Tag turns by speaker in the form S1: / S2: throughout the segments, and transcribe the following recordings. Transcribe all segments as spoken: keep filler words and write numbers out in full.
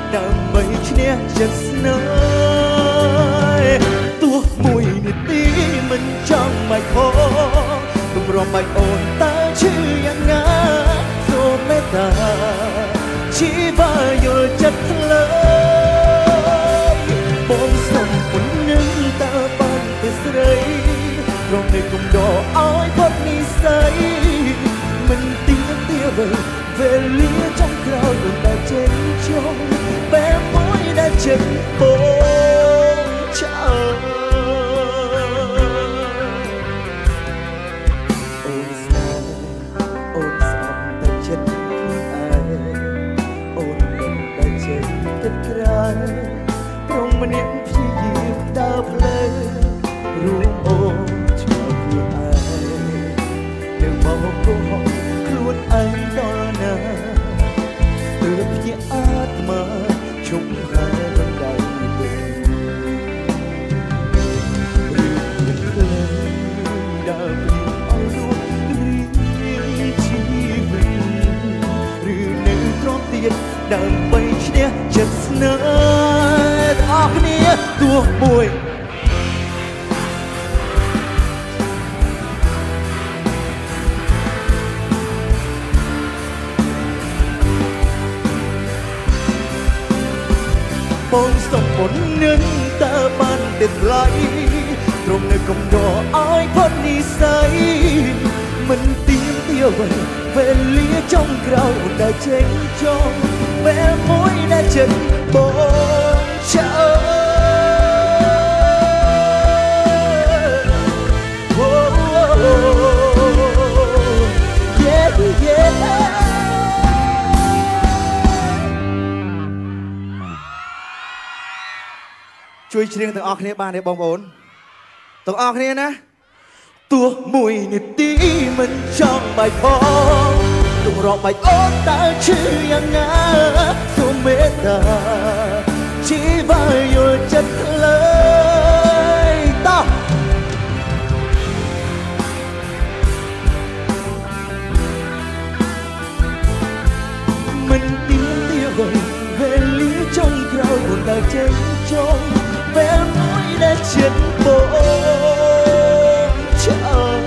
S1: ដើម្បីឈ្នះចិត្តស្នេហ៍ទោះមួយនាទីមិនចង់បាច់ខកទម្រាំបាច់អូនតើឈឺយ៉ាងណាសូមមេត្តាជីវាយល់ចិត្តធ្លើបងសុំពុននឹងតើបានទៅស្រីត្រង់នៅគុំដកឲ្យផុតនិស្ស័យមិនទៀងទាវវេលាចំក្រោយអូនដែលចេញចង់ពេលមួយដែលចិត្តបងចោលអូនស្នេហ៍អូនស្អប់តែចិត្តខ្លួនឯងអូនមិនដែលចេញគិតក្រៅព្រមម្នាក់ព្យាយាមដើរផ្លូវរួមអូនឆ្លងខ្លួនឯងនៅមកកុហកខ្លួនឯងដល់ណាទើបភ្ញាក់អាត្មាជុំហើយរំដៅវិញឬមិនភ្លេចដើរព្រៀងឲ្យរួចរីជីវិតឬនៅត្រង់ទៀតដើម្បីឈ្នះចិត្តស្នេហ៍អស់គ្នាទោះមួយបងសុំពុននឹងតើបានទេថ្លៃត្រង់នៅកំដរឲ្យផុតនិស្ស័យមិនទៀងទាវវេលាចុងក្រោយអូនដែលចេញចង់ពេលមួយដែលចិត្តបងចោលជួយច្រៀងទាំងអស់គ្នាបានទេបងប្អូនទាំងអស់គ្នាណាទោះមួយនាទីមិនចង់បាច់ផងទម្រាំបាច់អូនតើឈឺយ៉ាងណាសូមមេត្តាជីវាយល់ចិត្តលើតោះមិនទៀងទាវវេលាចុងក្រោយអូនដែលចេញចង់ពេលមួយដែលចិត្តបងចោល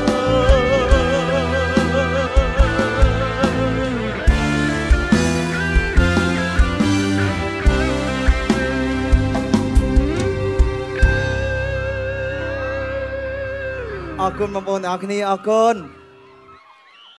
S1: អរគុណបងប្អូនទាំងអស់គ្នាអរគុណ